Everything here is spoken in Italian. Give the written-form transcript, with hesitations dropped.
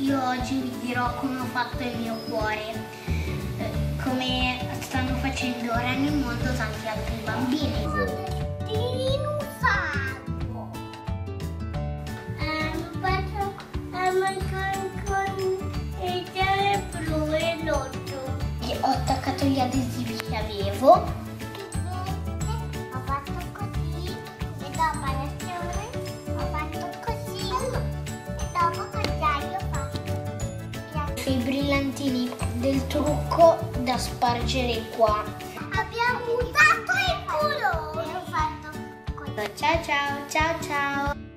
Io oggi vi dirò come ho fatto il mio cuore, come stanno facendo ora nel mondo tanti altri bambini. Ho attaccato gli adesivi che avevo. Ho fatto così e dopo l'azione ho fatto così e dopo cosa io ho fatto? I brillantini del trucco da spargere qua. Abbiamo usato il colore. Ho fatto così. Ciao ciao ciao ciao.